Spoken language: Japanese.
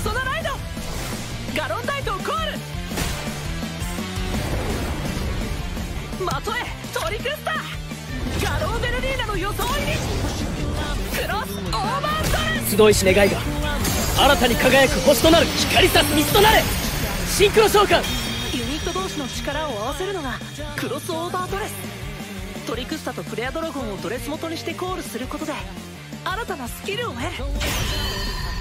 ソナライド、ガロンダイトをコール、的へトリクスタ、ガローベルリーナの装いにクロスオーバードレス。 集いし願いが新たに輝く星となる、光さす水となれ。シンクロ召喚。 ユニット同士の力を合わせるのがクロスオーバードレス。トリクスタとフレアドラゴンをドレス元にしてコールすることで新たなスキルを得る。